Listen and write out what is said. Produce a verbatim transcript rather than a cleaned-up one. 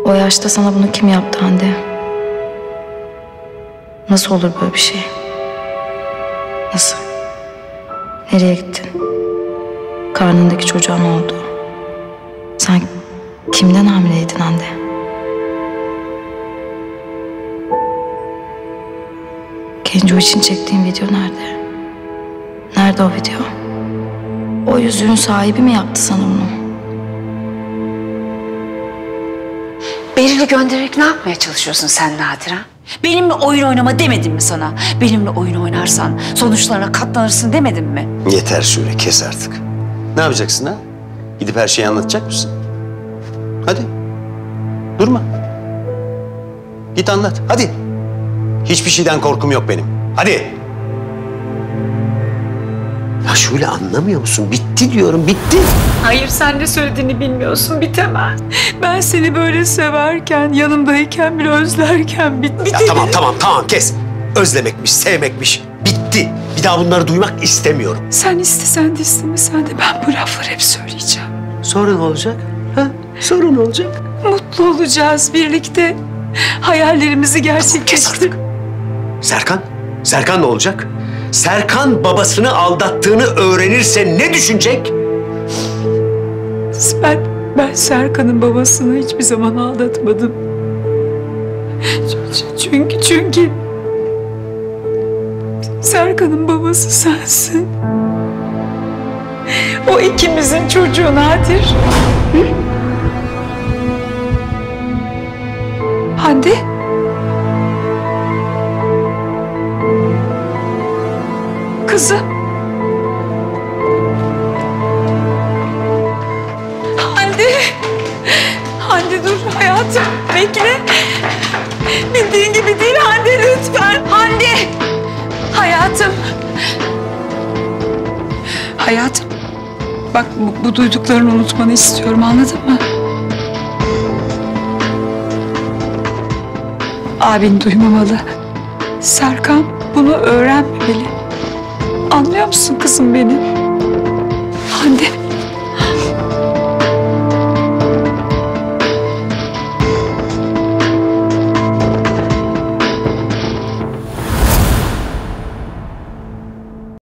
O yaşta sana bunu kim yaptı Hande? Nasıl olur böyle bir şey? Nasıl? Nereye gittin? Karnındaki çocuğa ne oldu? Sen kimden hamileydin Hande? Genco için çektiğin video nerede? Nerede o video? O yüzüğün sahibi mi yaptı sana bunu? Beril'i göndererek ne yapmaya çalışıyorsun sen Nadire? Benimle oyun oynama demedim mi sana? Benimle oyun oynarsan sonuçlarına katlanırsın demedim mi? Yeter Şule, kes artık. Ne yapacaksın ha? Gidip her şeyi anlatacak mısın? Hadi. Durma. Git anlat, hadi. Hiçbir şeyden korkum yok benim. Hadi. Ya Şule, anlamıyor musun? Bitti diyorum, bitti. Hayır, sen ne söylediğini bilmiyorsun, bitemez. Ben seni böyle severken, yanımdayken bile özlerken bitti. Ya tamam tamam tamam kes. Özlemekmiş, sevmekmiş. Bitti. Bir daha bunları duymak istemiyorum. Sen istesen de istemesen de ben bu lafları hep söyleyeceğim. Sonra ne olacak? Ha? Sonra ne olacak? Mutlu olacağız birlikte. Hayallerimizi gerçekleştir. Serkan? Serkan ne olacak? Serkan babasını aldattığını öğrenirse ne düşünecek? Ben, ben Serkan'ın babasını hiçbir zaman aldatmadım. Çünkü, çünkü Serkan'ın babası sensin. O ikimizin çocuğu Nadir. Hı? Hande? Kızım. Hande. Hande dur hayatım. Bekle. Bildiğin gibi değil Hande, lütfen. Hande. Hayatım. Hayatım. Bak bu, bu duyduklarını unutmanı istiyorum, anladın mı? Abin duymamalı. Serkan bunu öğrenmemeli. Anlıyor musun kızım beni? Hande.